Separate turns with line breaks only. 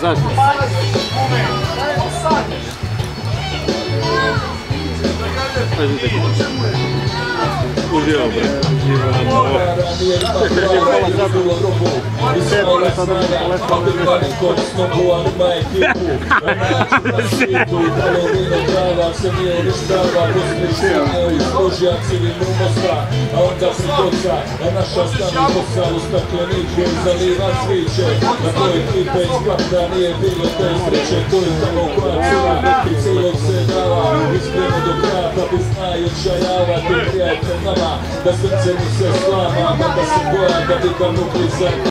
Zašto? Uživam, bre.
Da srce mi se slama, da se bojam da bi ga mukli za